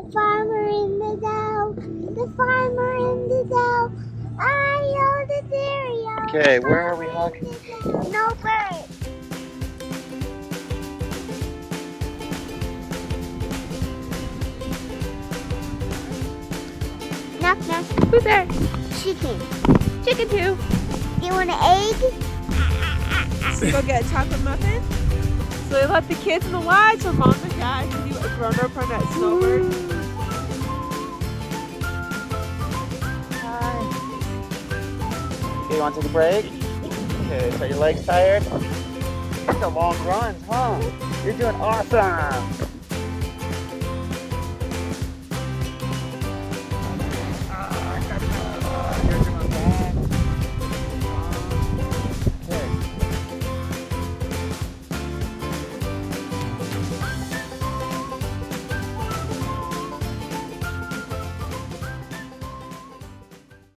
farmer in the dough, the farmer in the dough. I the stereo. Okay, where are we, Huck? Snowbird. Knock knock. Who's there? Chicken. Chicken too. You want an egg? Go get a chocolate muffin. So we left the kids in the lodge so Mom and Dad can do a grown-up run at Snowbird. Hi. Okay, you want to take a break? Okay, so your legs tired? These are long runs, huh? You're doing awesome.